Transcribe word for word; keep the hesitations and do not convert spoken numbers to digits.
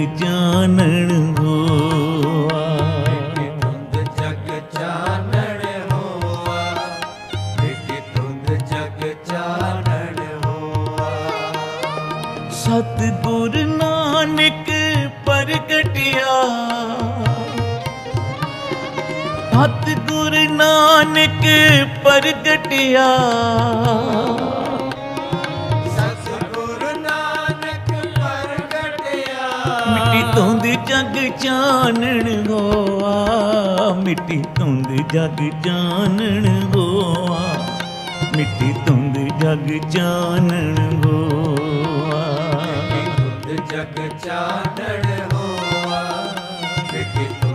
जानन होआ। मिटी धुंध जग जानन होआ, मिटी धुंध जग जानन होआ। सतगुर नानक प्रगटिया, सतगुर नानक प्रगटिया। सतगुर नानक प्रगटिया, मिट्टी धुंध जग जानन होआ, मिट्टी धुंध जग जानन होआ, मिट्टी धुंध जग जानन होआ। मिटी धुंध जग जानन होआ, मिटी